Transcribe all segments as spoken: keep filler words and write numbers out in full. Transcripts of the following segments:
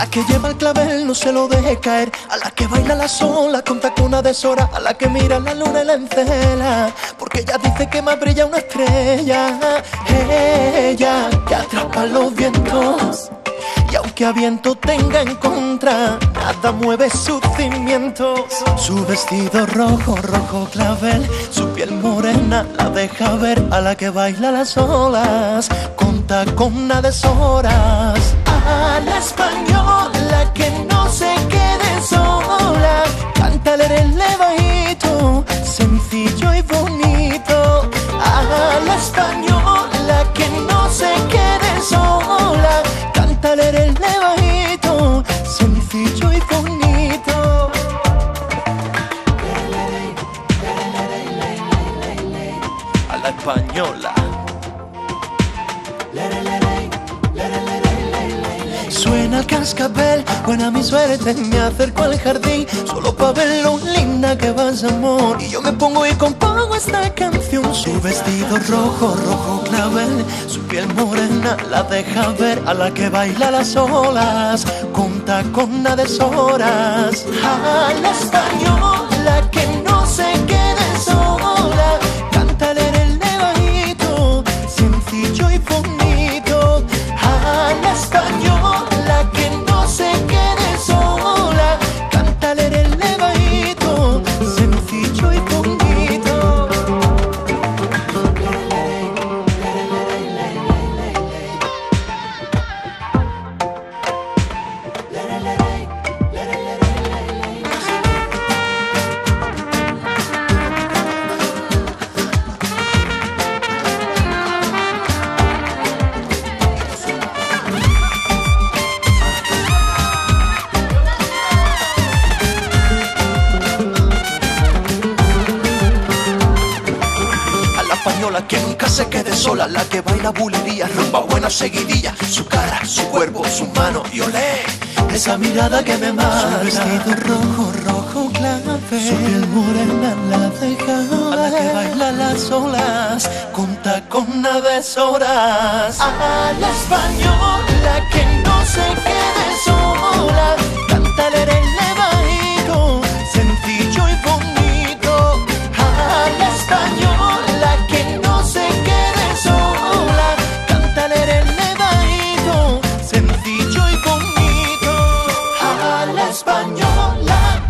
la que lleva el clavel no se lo deje caer, a la que baila la sola con tacona de Sora, a la que mira la luna y la encela, porque ella dice que más brilla una estrella. Ella que atrapa los vientos, y aunque a viento tenga en contra, nada mueve sus cimientos. Su vestido rojo, rojo clavel, su piel morena la deja ver, a la que baila las olas con tacona de Soras. A la española que no se quede sola, cántale el bajito, sencillo y bonito. A la española que no se quede sola, cántale el bajito, sencillo y bonito. A la española. Suena el cascabel, buena mi suerte, me acerco al jardín, solo pa' ver lo linda que vas, amor. Y yo me pongo y compongo esta canción. Su vestido rojo, rojo clavel, su piel morena la deja ver, a la que baila las olas con tacona de Soras. A la española que no se quede sola, cántale el bajito, sencillo y bonito. A la española que no se quede sola, cántale el bajito, sencillo y bonito. Que nunca se quede sola, la que baila bulería, rumba buena seguidilla, su cara, su cuerpo, su mano y olé, esa mirada que me mata. Su vestido rojo, rojo clave, su piel morena la deja ver, a la que baila las olas con tacona de Soras. A la española que no se quede sola, cántale el bajito, sencillo y bonito. A la española que no se quede sola, cántale el bajito, sencillo y bonito. A la española.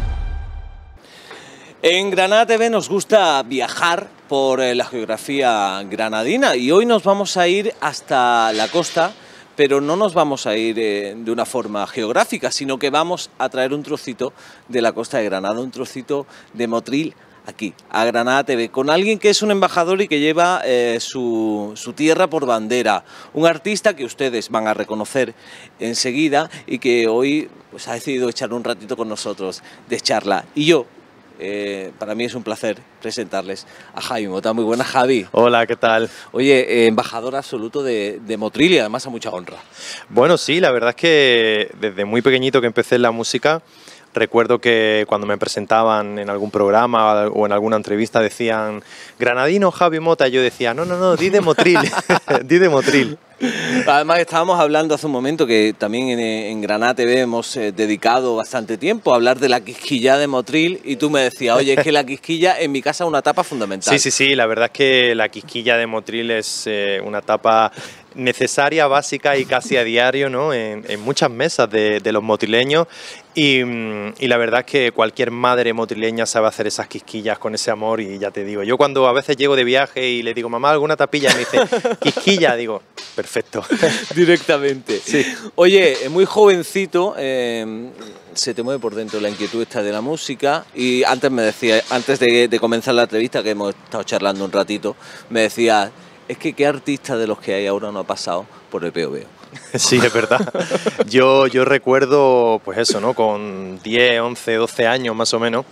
En Granada T V nos gusta viajar por la geografía granadina y hoy nos vamos a ir hasta la costa, pero no nos vamos a ir eh, de una forma geográfica, sino que vamos a traer un trocito de la costa de Granada, un trocito de Motril, aquí, a Granada T V, con alguien que es un embajador y que lleva eh, su, su tierra por bandera, un artista que ustedes van a reconocer enseguida y que hoy pues, ha decidido echar un ratito con nosotros de charla. Y yo, eh, para mí es un placer presentarles a Javi Mota. Muy buenas, Javi. Hola, ¿qué tal? Oye, eh, embajador absoluto de, de Motril y además a mucha honra. Bueno, sí, la verdad es que desde muy pequeñito que empecé en la música, recuerdo que cuando me presentaban en algún programa o en alguna entrevista decían granadino Javi Mota, y yo decía no, no, no, di de Motril, di de Motril. Además estábamos hablando hace un momento que también en, en Granada T V hemos eh, dedicado bastante tiempo a hablar de la Quisquilla de Motril y tú me decías, oye, es que la Quisquilla en mi casa es una etapa fundamental. Sí, sí, sí, la verdad es que la Quisquilla de Motril es eh, una etapa necesaria, básica y casi a diario, ¿no? en, en muchas mesas de, de los motrileños y, y la verdad es que cualquier madre motrileña sabe hacer esas quisquillas con ese amor y ya te digo, yo cuando a veces llego de viaje y le digo, mamá, ¿alguna tapilla? Me dice, quisquilla, digo, perfecto. Directamente. Sí. Oye, muy jovencito, eh, se te mueve por dentro la inquietud esta de la música y antes me decía, antes de, de comenzar la entrevista, que hemos estado charlando un ratito, me decía, es que qué artista de los que hay ahora no ha pasado por el Veo Veo. Sí, es verdad. Yo, yo recuerdo, pues eso, ¿no? Con diez, once, doce años más o menos,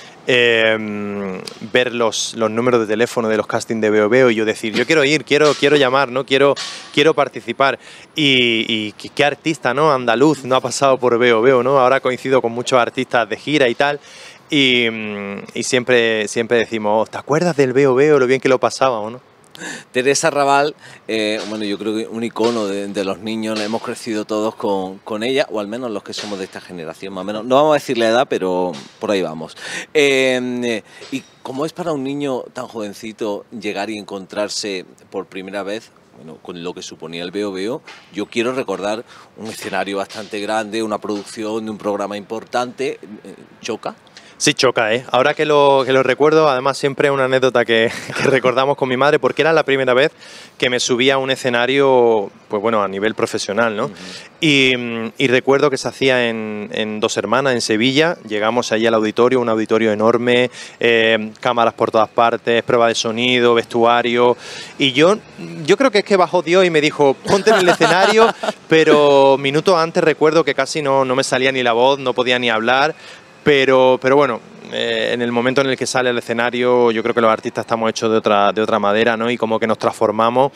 eh, ver los, los números de teléfono de los castings de Veo Veo y yo decir, yo quiero ir, quiero, quiero llamar, ¿no? Quiero, quiero participar. Y, y qué, qué artista, ¿no? Andaluz no ha pasado por Veo Veo, ¿no? Ahora coincido con muchos artistas de gira y tal. Y, y siempre, siempre decimos, ¿te acuerdas del Veo Veo? Lo bien que lo pasábamos, ¿no? Teresa Raval, eh, bueno, yo creo que un icono de, de los niños, hemos crecido todos con, con ella, o al menos los que somos de esta generación, más o menos. No vamos a decir la edad, pero por ahí vamos. Eh, ¿Y cómo es para un niño tan jovencito llegar y encontrarse por primera vez, bueno, con lo que suponía el Veo Veo? Yo quiero recordar un escenario bastante grande, una producción de un programa importante. ¿Choca? Sí, choca, ¿eh? Ahora que lo, que lo recuerdo, además siempre es una anécdota que, que recordamos con mi madre, porque era la primera vez que me subía a un escenario, pues bueno, a nivel profesional, ¿no? Uh-huh. y, y recuerdo que se hacía en, en Dos Hermanas, en Sevilla. Llegamos allí al auditorio, un auditorio enorme, eh, cámaras por todas partes, prueba de sonido, vestuario, y yo, yo creo que es que bajó Dios y me dijo, ponte en el escenario, pero minutos antes recuerdo que casi no, no me salía ni la voz, no podía ni hablar. Pero, pero bueno, eh, en el momento en el que sale al escenario, yo creo que los artistas estamos hechos de otra, de otra madera, ¿no? Y como que nos transformamos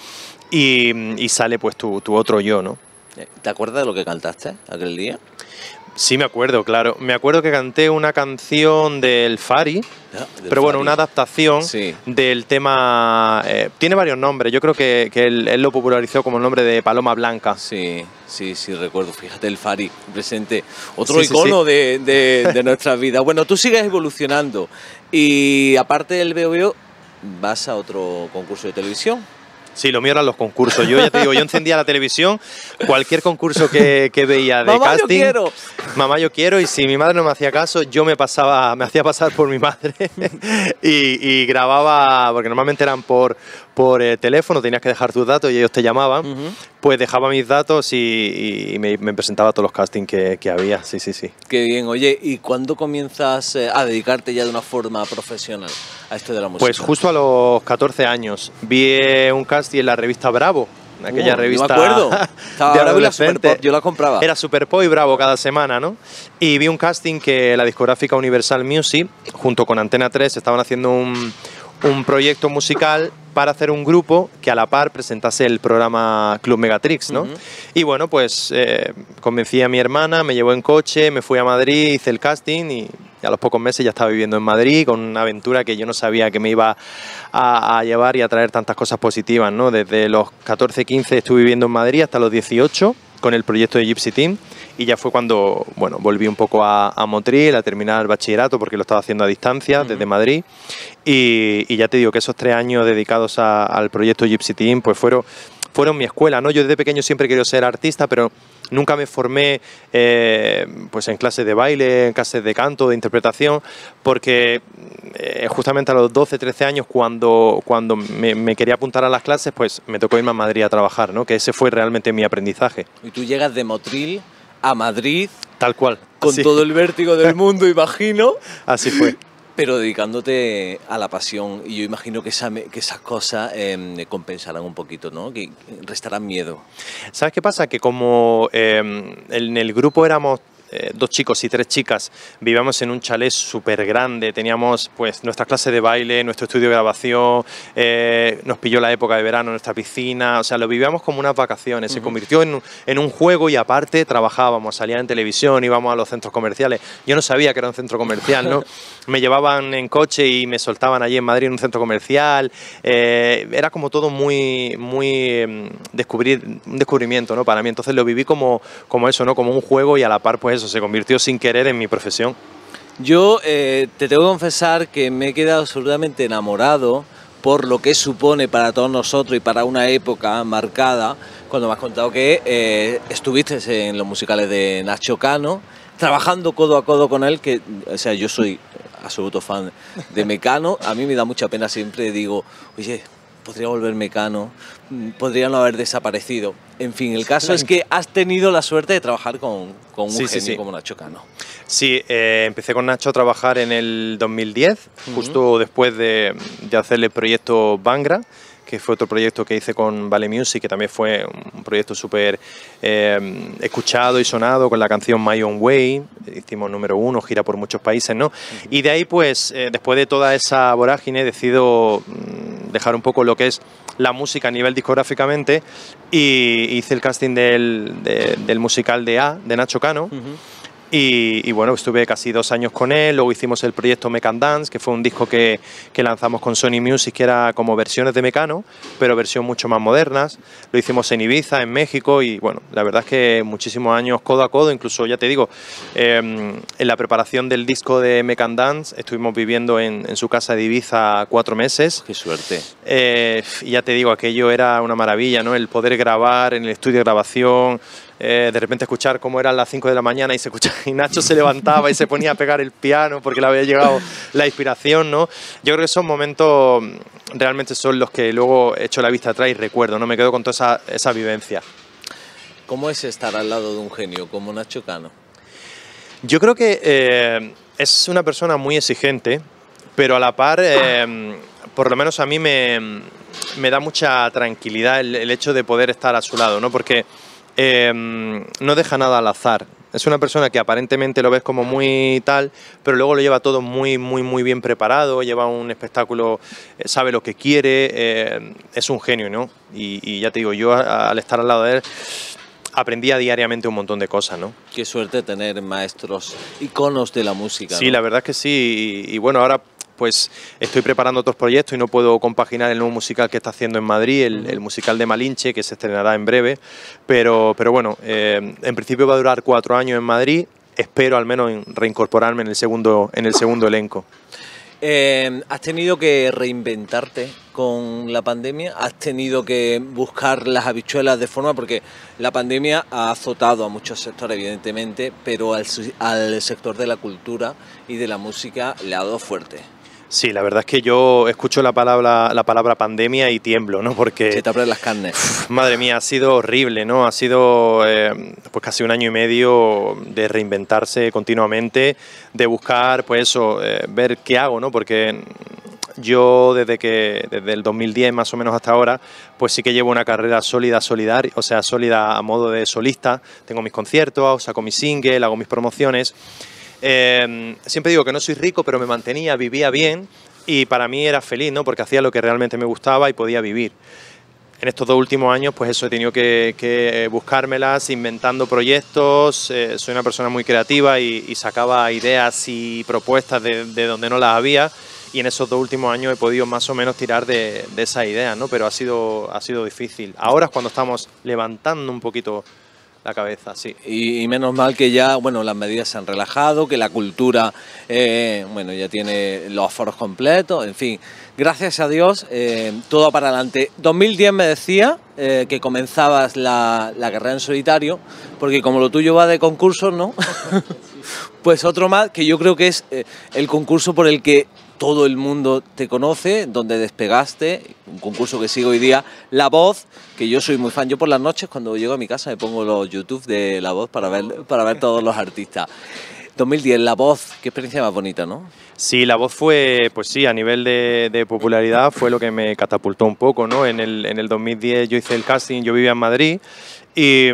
y, y sale pues tu, tu otro yo, ¿no? ¿Te acuerdas de lo que cantaste aquel día? Sí, me acuerdo, claro. Me acuerdo que canté una canción del Fari, ah, del pero bueno, Fari. Una adaptación sí. del tema... Eh, tiene varios nombres, yo creo que, que él, él lo popularizó como el nombre de Paloma Blanca. Sí, sí, sí, recuerdo. Fíjate, el Fari presente, otro sí, icono sí, sí. de, de, de nuestra vida. Bueno, tú sigues evolucionando y aparte del Veo Veo, vas a otro concurso de televisión. Sí, lo mío eran los concursos. Yo ya te digo, yo encendía la televisión, cualquier concurso que, que veía de mamá, casting. Yo quiero. Mamá, yo quiero. Y si mi madre no me hacía caso, yo me pasaba, me hacía pasar por mi madre y, y grababa, porque normalmente eran por, por eh, teléfono, tenías que dejar tus datos y ellos te llamaban. Uh-huh. Pues dejaba mis datos y, y me, me presentaba a todos los castings que, que había. Sí, sí, sí. Qué bien. Oye, ¿y cuándo comienzas eh, a dedicarte ya de una forma profesional a esto de la música? Pues justo a los catorce años. Vi un casting en la revista Bravo, aquella uh, revista no me acuerdo. Estaba de Bravo y la Superpop, yo la compraba. Era Superpop y Bravo cada semana, ¿no? Y vi un casting que la discográfica Universal Music, junto con Antena tres, estaban haciendo un, un proyecto musical para hacer un grupo que a la par presentase el programa Club Megatrix, ¿no? Uh-huh. Y bueno, pues eh, convencí a mi hermana, me llevó en coche, me fui a Madrid, hice el casting y a los pocos meses ya estaba viviendo en Madrid con una aventura que yo no sabía que me iba a, a llevar y a traer tantas cosas positivas, ¿no? Desde los catorce, quince estuve viviendo en Madrid hasta los dieciocho con el proyecto de Gypsy Team y ya fue cuando, bueno, volví un poco a, a Motril a terminar el bachillerato porque lo estaba haciendo a distancia uh-huh. desde Madrid y, y ya te digo que esos tres años dedicados a, al proyecto Gypsy Team pues fueron, fueron mi escuela, ¿no? Yo desde pequeño siempre he querido ser artista, pero nunca me formé eh, pues en clases de baile, en clases de canto, de interpretación, porque eh, justamente a los doce, trece años cuando, cuando me, me quería apuntar a las clases, pues me tocó irme a Madrid a trabajar, ¿no? Que ese fue realmente mi aprendizaje. Y tú llegas de Motril a Madrid. Tal cual. Con sí. todo el vértigo del mundo, imagino. Así fue. Pero dedicándote a la pasión, y yo imagino que, esa, que esas cosas eh, compensarán un poquito, ¿no? Que restarán miedo. ¿Sabes qué pasa? Que como eh, en el grupo éramos eh, dos chicos y tres chicas, vivíamos en un chalet súper grande, teníamos pues nuestra clase de baile, nuestro estudio de grabación, eh, nos pilló la época de verano, nuestra piscina, o sea, lo vivíamos como unas vacaciones, uh-huh. se convirtió en, en un juego y aparte trabajábamos, salían en televisión, íbamos a los centros comerciales, yo no sabía que era un centro comercial, ¿no? Me llevaban en coche y me soltaban allí en Madrid en un centro comercial, eh, era como todo muy, muy eh, descubrir, un descubrimiento, ¿no? Para mí, entonces lo viví como, como eso, ¿no? Como un juego y a la par pues eso se convirtió sin querer en mi profesión. Yo eh, te tengo que confesar que me he quedado absolutamente enamorado por lo que supone para todos nosotros y para una época marcada, cuando me has contado que eh, estuviste en los musicales de Nacho Cano, trabajando codo a codo con él, que, o sea, yo soy absoluto fan de Mecano, a mí me da mucha pena, siempre digo, oye, podría volver Mecano, podría no haber desaparecido. En fin, el caso es que has tenido la suerte de trabajar con, con un sí, genio sí, sí. como Nacho Cano. Sí, eh, empecé con Nacho a trabajar en el dos mil diez, uh-huh. justo después de, de hacer el proyecto Bangra, que fue otro proyecto que hice con Vale Music, que también fue un proyecto súper eh, escuchado y sonado con la canción My Own Way, hicimos número uno, gira por muchos países, ¿no? Uh-huh. Y de ahí, pues, eh, después de toda esa vorágine, decido mm, dejar un poco lo que es la música a nivel discográficamente y hice el casting del, de, del musical de A, de Nacho Cano, uh-huh. Y, y bueno, estuve casi dos años con él, luego hicimos el proyecto Mecan Dance, que fue un disco que, que lanzamos con Sony Music, que era como versiones de Mecano, pero versión mucho más modernas. Lo hicimos en Ibiza, en México, y bueno, la verdad es que muchísimos años codo a codo, incluso ya te digo, eh, en la preparación del disco de Mecan Dance estuvimos viviendo en, en su casa de Ibiza cuatro meses. ¡Qué suerte! Eh, y ya te digo, aquello era una maravilla, ¿no? El poder grabar en el estudio de grabación, Eh, de repente escuchar cómo eran las cinco de la mañana y, se escuchaba, y Nacho se levantaba y se ponía a pegar el piano porque le había llegado la inspiración, ¿no? Yo creo que esos momentos realmente son los que luego echo la vista atrás y recuerdo, ¿no? Me quedo con toda esa, esa vivencia. ¿Cómo es estar al lado de un genio como Nacho Cano? Yo creo que eh, es una persona muy exigente, pero a la par, eh, por lo menos a mí me, me da mucha tranquilidad el, el hecho de poder estar a su lado, ¿no? Porque Eh, no deja nada al azar. Es una persona que aparentemente lo ves como muy tal, pero luego lo lleva todo muy, muy, muy bien preparado, lleva un espectáculo, eh, sabe lo que quiere, eh, es un genio, ¿no? Y, y ya te digo, yo a, al estar al lado de él aprendía diariamente un montón de cosas, ¿no? Qué suerte tener maestros, iconos de la música, Sí, ¿no? la verdad es que sí, y, y bueno, ahora pues estoy preparando otros proyectos y no puedo compaginar el nuevo musical que está haciendo en Madrid, el, el musical de Malinche, que se estrenará en breve, pero, pero bueno, eh, en principio va a durar cuatro años en Madrid, espero al menos reincorporarme en el segundo, en el segundo elenco. Eh, ¿Has tenido que reinventarte con la pandemia? ¿Has tenido que buscar las habichuelas de forma? Porque la pandemia ha azotado a muchos sectores, evidentemente, pero al, al sector de la cultura y de la música le ha dado fuerte. Sí, la verdad es que yo escucho la palabra, la palabra pandemia y tiemblo, ¿no? Porque se te abren las carnes. Uf, madre mía, ha sido horrible, ¿no? Ha sido eh, pues casi un año y medio de reinventarse continuamente, de buscar, pues eso, eh, ver qué hago, ¿no? Porque yo desde que desde el dos mil diez más o menos hasta ahora, pues sí que llevo una carrera sólida, solidaria, o sea, sólida a modo de solista. Tengo mis conciertos, saco mi single, hago mis promociones. Eh, siempre digo que no soy rico, pero me mantenía, vivía bien y para mí era feliz, ¿no? Porque hacía lo que realmente me gustaba y podía vivir. En estos dos últimos años, pues eso, he tenido que, que buscármelas, inventando proyectos. Eh, soy una persona muy creativa y, y sacaba ideas y propuestas de, de donde no las había. Y en esos dos últimos años he podido más o menos tirar de, de esas ideas, ¿no? Pero ha sido, ha sido difícil. Ahora es cuando estamos levantando un poquito la cabeza, sí. Y, y menos mal que ya, bueno, las medidas se han relajado, que la cultura, eh, bueno, ya tiene los aforos completos, en fin, gracias a Dios, eh, todo para adelante. dos mil diez me decía eh, que comenzabas la, la carrera en solitario, porque como lo tuyo va de concursos, ¿no? Pues otro más, que yo creo que es eh, el concurso por el que todo el mundo te conoce, donde despegaste, un concurso que sigue hoy día, La Voz, que yo soy muy fan. Yo por las noches cuando llego a mi casa me pongo los YouTube de La Voz para ver, para ver todos los artistas. dos mil diez, La Voz, qué experiencia más bonita, ¿no? Sí, La Voz fue, pues sí, a nivel de, de popularidad fue lo que me catapultó un poco, ¿no? En el, en el dos mil diez yo hice el casting, yo vivía en Madrid y,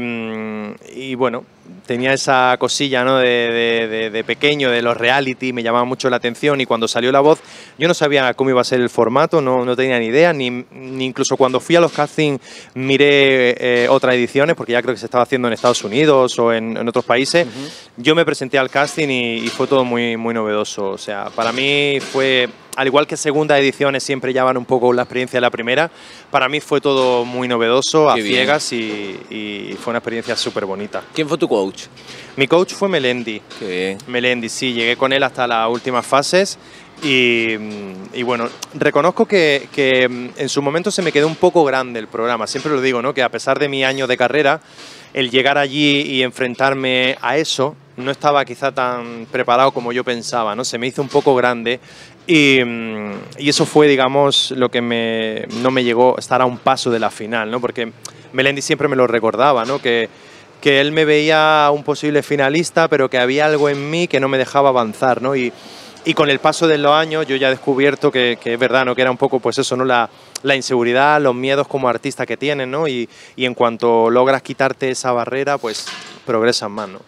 y bueno, tenía esa cosilla, ¿no? de, de, de, de pequeño, de los reality, me llamaba mucho la atención y cuando salió La Voz yo no sabía cómo iba a ser el formato, no, no tenía ni idea, ni, ni incluso cuando fui a los castings miré eh, otras ediciones, porque ya creo que se estaba haciendo en Estados Unidos o en, en otros países. Uh-huh. Yo me presenté al casting y, y fue todo muy, muy novedoso, o sea, para mí fue... Al igual que segundas ediciones siempre llaman un poco la experiencia de la primera, para mí fue todo muy novedoso, a ciegas y, y fue una experiencia súper bonita. ¿Quién fue tu coach? Mi coach fue Melendi. Qué bien. Melendi, sí, llegué con él hasta las últimas fases y, y bueno, reconozco que, que en su momento se me quedó un poco grande el programa, siempre lo digo, ¿no? Que a pesar de mi año de carrera, el llegar allí y enfrentarme a eso, no estaba quizá tan preparado como yo pensaba, ¿no? Se me hizo un poco grande y, y eso fue, digamos, lo que me, no me llegó a estar a un paso de la final, ¿no? Porque Melendi siempre me lo recordaba, ¿no? Que, que él me veía un posible finalista, pero que había algo en mí que no me dejaba avanzar, ¿no? Y, y con el paso de los años yo ya he descubierto que, que es verdad, ¿no? Que era un poco, pues eso, ¿no? La, la inseguridad, los miedos como artista que tienen, ¿no? Y, y en cuanto logras quitarte esa barrera, pues progresas más, ¿no?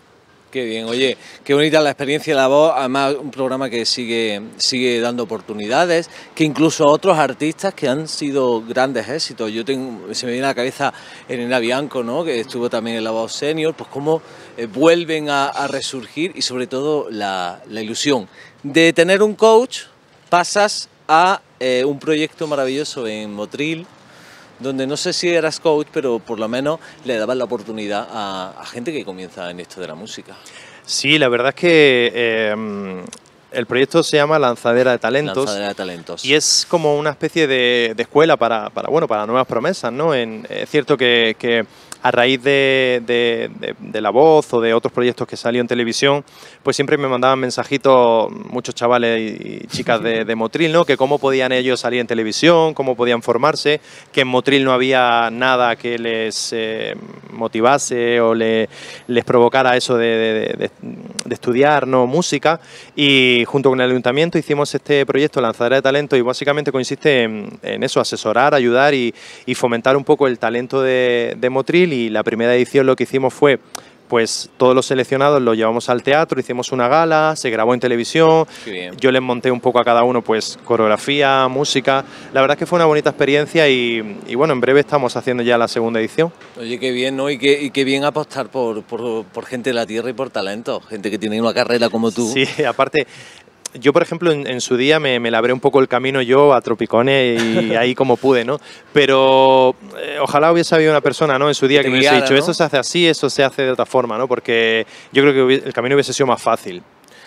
Qué bien, oye, qué bonita la experiencia de La Voz, además un programa que sigue, sigue dando oportunidades, que incluso otros artistas que han sido grandes éxitos, yo tengo, se me viene a la cabeza Elena Bianco, ¿no?, que estuvo también en La Voz Senior, pues cómo eh, vuelven a, a resurgir y sobre todo la, la ilusión de tener un coach, pasas a eh, un proyecto maravilloso en Motril, donde no sé si eras coach, pero por lo menos le dabas la oportunidad a, a gente que comienza en esto de la música. Sí, la verdad es que eh, el proyecto se llama Lanzadera de Talentos. Lanzadera de Talentos. Y es como una especie de, de escuela para, para, bueno, para nuevas promesas, ¿no? En, es cierto que, que a raíz de, de, de, de La Voz o de otros proyectos que salió en televisión, pues siempre me mandaban mensajitos muchos chavales y chicas de, de Motril, ¿no?, que cómo podían ellos salir en televisión, cómo podían formarse, que en Motril no había nada que les eh, motivase o le, les provocara eso de, de, de, de estudiar, ¿no?, música, y junto con el ayuntamiento hicimos este proyecto Lanzadera de Talento, y básicamente consiste en, en eso, asesorar, ayudar y, y fomentar un poco el talento de, de Motril. Y la primera edición lo que hicimos fue, pues todos los seleccionados los llevamos al teatro, hicimos una gala, se grabó en televisión, yo les monté un poco a cada uno pues coreografía, música, la verdad es que fue una bonita experiencia y, y bueno, en breve estamos haciendo ya la segunda edición. Oye, qué bien, ¿no? Y qué, y qué bien apostar por, por, por gente de la tierra y por talento, gente que tiene una carrera como tú. Sí, aparte... Yo, por ejemplo, en, en su día me, me labré un poco el camino yo a Tropicones y ahí como pude, ¿no? Pero eh, ojalá hubiese habido una persona, ¿no?, en su día que me hubiese dicho, ¿no?, esto se hace así, esto se hace de otra forma, ¿no? Porque yo creo que hubiese, el camino hubiese sido más fácil.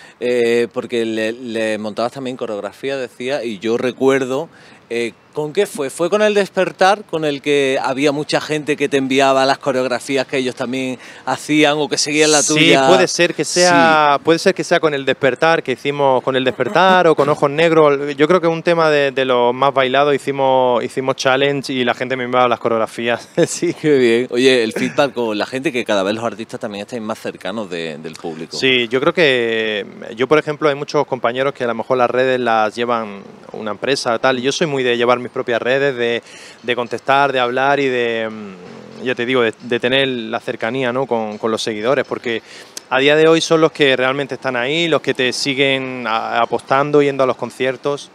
Eh, porque le, le montabas también coreografía, decía, y yo recuerdo... Eh, ¿Con qué fue? ¿Fue con El Despertar, con el que había mucha gente que te enviaba las coreografías que ellos también hacían o que seguían la tuya? Sí, puede ser que sea, sí. puede ser que sea con El Despertar, que hicimos con El Despertar o con Ojos Negros. Yo creo que es un tema de, de los más bailados, hicimos, hicimos challenge y la gente me enviaba las coreografías. Sí, qué bien. Oye, el feedback con la gente, que cada vez los artistas también estáis más cercanos de, del público. Sí, yo creo que yo, por ejemplo, hay muchos compañeros que a lo mejor las redes las llevan una empresa o tal, y yo soy muy de llevar mis propias redes, de, de contestar, de hablar y de, ya te digo, de, de tener la cercanía, ¿no?, con, con los seguidores, porque a día de hoy son los que realmente están ahí, los que te siguen a, apostando, yendo a los conciertos.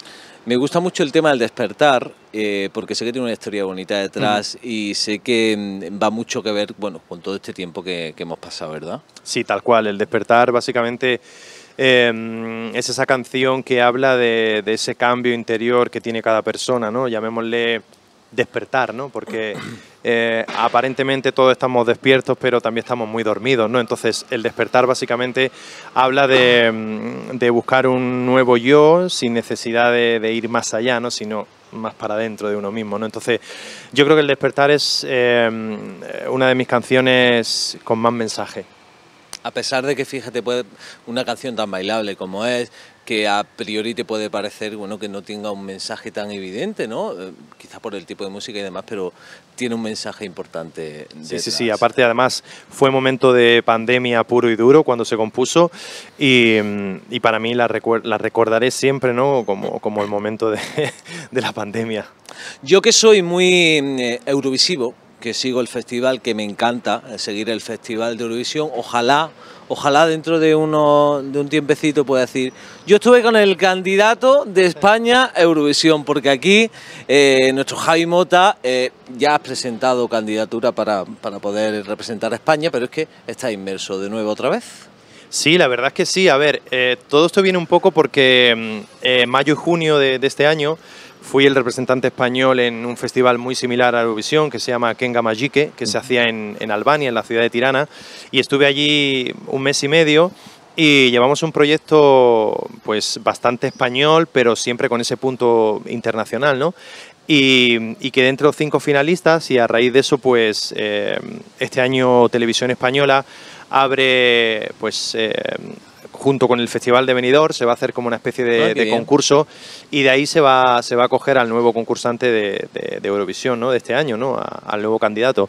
Me gusta mucho el tema del Despertar, eh, porque sé que tiene una historia bonita detrás mm. y sé que va mucho que ver, bueno, con todo este tiempo que, que hemos pasado, ¿verdad? Sí, tal cual. El Despertar básicamente eh, es esa canción que habla de, de ese cambio interior que tiene cada persona, ¿no? Llamémosle despertar, ¿no? Porque eh, aparentemente todos estamos despiertos, pero también estamos muy dormidos, ¿no? Entonces, el despertar básicamente habla de, de buscar un nuevo yo sin necesidad de, de ir más allá, ¿no?, sino más para adentro de uno mismo, ¿no? Entonces, yo creo que el despertar es eh, una de mis canciones con más mensaje. A pesar de que, fíjate, puede, una canción tan bailable como es, que a priori te puede parecer, bueno, que no tenga un mensaje tan evidente, ¿no? Eh, quizás por el tipo de música y demás, pero tiene un mensaje importante detrás. Sí, sí, sí. Aparte, además, fue momento de pandemia puro y duro cuando se compuso y, y para mí la, recuer la recordaré siempre, ¿no?, como, como el momento de, de la pandemia. Yo, que soy muy eh, eurovisivo, que sigo el festival, que me encanta seguir el Festival de Eurovisión, ojalá, ojalá dentro de, uno, de un tiempecito pueda decir, yo estuve con el candidato de España a Eurovisión, porque aquí eh, nuestro Javi Mota eh, ya ha presentado candidatura para, para poder representar a España, pero es que está inmerso de nuevo otra vez. Sí, la verdad es que sí. A ver, eh, todo esto viene un poco porque eh, mayo y junio de, de este año fui el representante español en un festival muy similar a Eurovisión que se llama Kenga Magique, que se hacía en, en Albania, en la ciudad de Tirana, y estuve allí un mes y medio y llevamos un proyecto pues bastante español, pero siempre con ese punto internacional, ¿no? Y, y quedé entre los cinco finalistas y a raíz de eso pues eh, este año Televisión Española abre pues eh, junto con el Festival de Benidorm, se va a hacer como una especie de, ah, de concurso y de ahí se va, se va a acoger al nuevo concursante de, de, de Eurovisión, ¿no?, de este año, ¿no?, a, al nuevo candidato.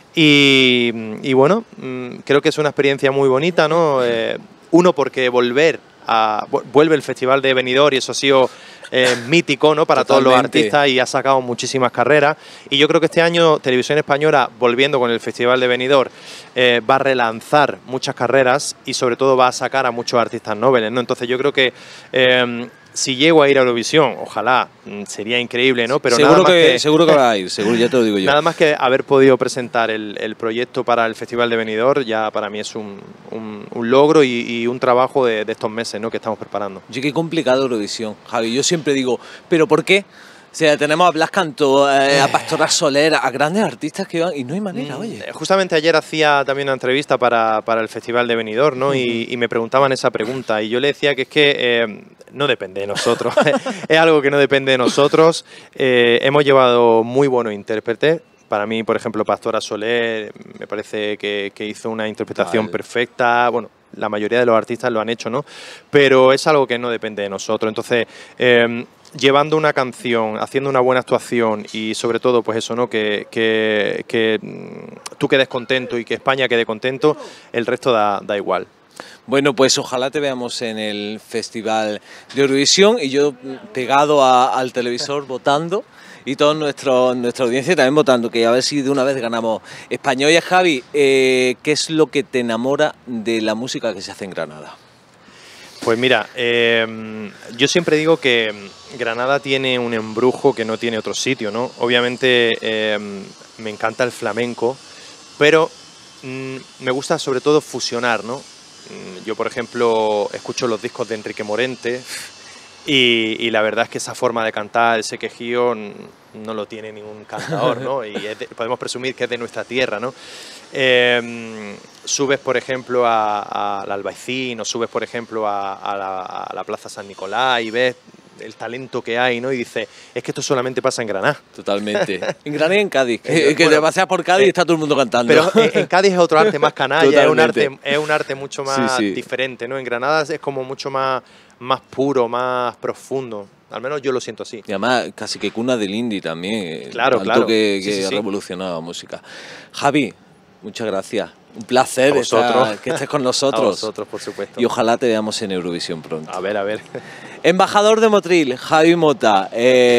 Y, y bueno, creo que es una experiencia muy bonita, ¿no? Eh, uno, porque volver a, vuelve el Festival de Benidorm y eso ha sido eh, mítico, ¿no? Para Totalmente. todos los artistas y ha sacado muchísimas carreras. Y yo creo que este año Televisión Española, volviendo con el Festival de Benidorm, eh, va a relanzar muchas carreras y sobre todo va a sacar a muchos artistas nobles, ¿no? Entonces yo creo que eh, si llego a ir a Eurovisión, ojalá, sería increíble, ¿no? Pero seguro, nada más que, que, seguro que va a ir, seguro, ya te lo digo yo. Nada más que haber podido presentar el, el proyecto para el Festival de Benidorm, ya para mí es un, un, un logro y, y un trabajo de, de estos meses, ¿no? Que estamos preparando. Oye, qué complicado Eurovisión, Javi. Yo siempre digo, ¿pero por qué? O sea, tenemos a Blas Cantó, eh, a Pastora Soler, a grandes artistas que van y no hay manera, Mm, oye. Justamente ayer hacía también una entrevista para, para el Festival de Benidorm, ¿no? Uh-huh. y, y me preguntaban esa pregunta y yo le decía que es que eh, no depende de nosotros, es algo que no depende de nosotros. Eh, hemos llevado muy buenos intérpretes. Para mí, por ejemplo, Pastora Soler me parece que, que hizo una interpretación vale. perfecta. Bueno, la mayoría de los artistas lo han hecho, ¿no? Pero es algo que no depende de nosotros. Entonces, eh, llevando una canción, haciendo una buena actuación y sobre todo, pues eso, ¿no? Que, que, que tú quedes contento y que España quede contento, el resto da, da igual. Bueno, pues ojalá te veamos en el Festival de Eurovisión y yo pegado a, al televisor votando y toda nuestra audiencia también votando, que a ver si de una vez ganamos España. Oye, Javi, eh, ¿qué es lo que te enamora de la música que se hace en Granada? Pues mira, eh, yo siempre digo que Granada tiene un embrujo que no tiene otro sitio, ¿no? Obviamente eh, me encanta el flamenco, pero mm, me gusta sobre todo fusionar, ¿no? Yo, por ejemplo, escucho los discos de Enrique Morente y, y la verdad es que esa forma de cantar, ese quejío, no lo tiene ningún cantador, ¿no? Y es de, podemos presumir que es de nuestra tierra, ¿no? Eh, subes, por ejemplo, al Albaicín o subes, por ejemplo, a, a, la, a la Plaza San Nicolás y ves el talento que hay, ¿no? Y dices, es que esto solamente pasa en Granada. Totalmente. En Granada y en Cádiz. Que, que bueno, te paseas por Cádiz eh, y está todo el mundo cantando. Pero en, en Cádiz es otro arte más canalla, es un arte, es un arte mucho más sí, sí. diferente, ¿no? En Granada es como mucho más, más puro, más profundo. Al menos yo lo siento así. Y además casi que cuna del indie también. Claro, claro. que, que sí, sí, ha sí. revolucionado la música. Javi, muchas gracias. Un placer estar, que estés con nosotros. A vosotros, por supuesto. Y ojalá te veamos en Eurovisión pronto. A ver, a ver. Embajador de Motril, Javi Mota.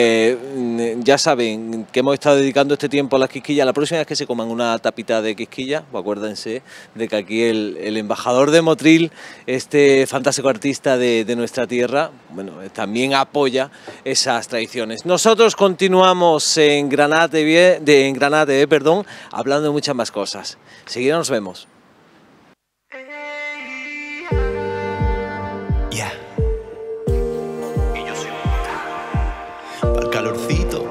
Eh, ya saben que hemos estado dedicando este tiempo a las quisquillas. La próxima vez que se coman una tapita de quisquillas, pues acuérdense de que aquí el, el embajador de Motril, este fantástico artista de, de nuestra tierra, bueno, también apoya esas tradiciones. Nosotros continuamos en Granada T V, de, en Granada T V, perdón, hablando de muchas más cosas. Seguida nos vemos. Yeah. Y yo soy para el calorcito.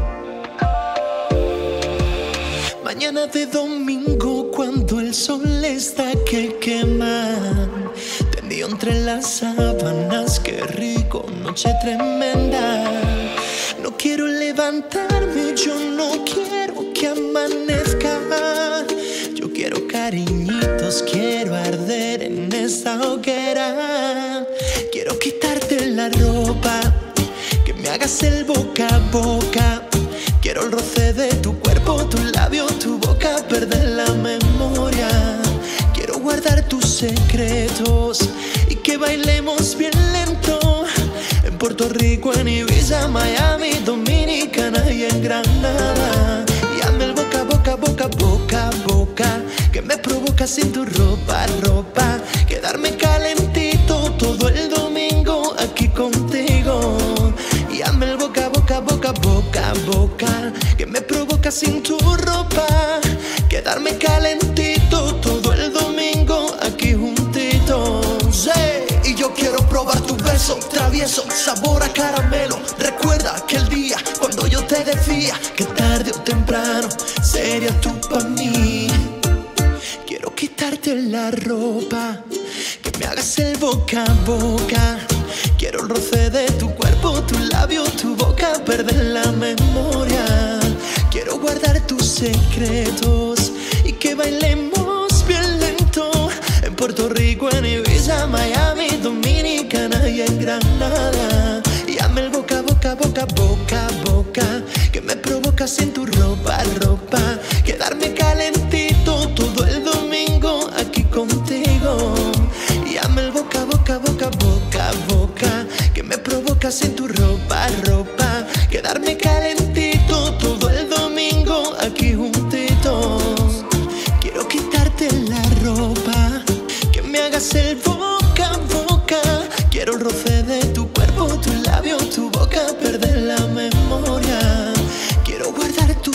Mañana de domingo cuando el sol está que quema, tendido entre las sábanas, qué rico, noche tremenda. No quiero levantarme, yo no quiero que amanezca. Yo quiero cariñitos, quiero arder en esta hoguera. Quiero quitarte la ropa, que me hagas el boca a boca. Quiero el roce de tu cuerpo, tu labio, tu boca, perder la memoria. Quiero guardar tus secretos y que bailemos bien lento. En Puerto Rico, en Ibiza, Miami, Dominicana y en Granada. Y hazme el boca, boca, boca, boca, boca, que me provoca sin tu ropa, ropa. Quedarme calentito todo el domingo aquí contigo. Y hazme el boca, boca, boca, boca, boca, que me provoca sin tu ropa. Quedarme calentito todo el domingo aquí juntitos. Hey. Y yo quiero probar tu beso travieso, sabor a caramelo. Recuerda aquel día cuando yo te decía que tarde o temprano serías tú para mí. Quiero quitarte la ropa, que me hagas el boca a boca. Quiero el roce de tu cuerpo, tu labio, tu boca, perder la memoria. Quiero guardar tus secretos y que bailemos bien lento. En Puerto Rico, en Ibiza, Miami, Dominicana y en Granada. Y hazme el boca, boca, boca, boca, boca, que me provoca sin tu ropa, ropa. Quedarme calentito todo el domingo aquí contigo. Y hazme el boca, boca, boca, boca, boca, que me provoca sin tu ropa,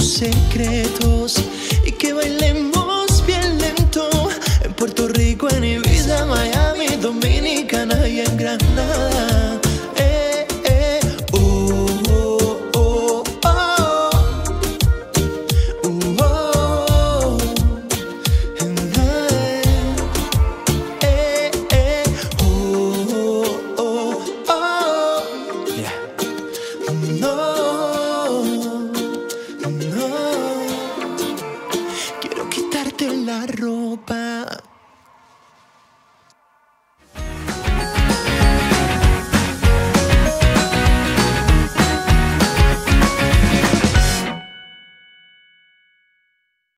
secretos y que bailemos bien lento en Puerto Rico, en Ibiza, Miami, Dominicana y en Granada. Eh, eh, oh, oh, oh, oh. Uh, oh. Eh, eh, oh, oh, oh. Yeah. No, no, quiero quitarte la ropa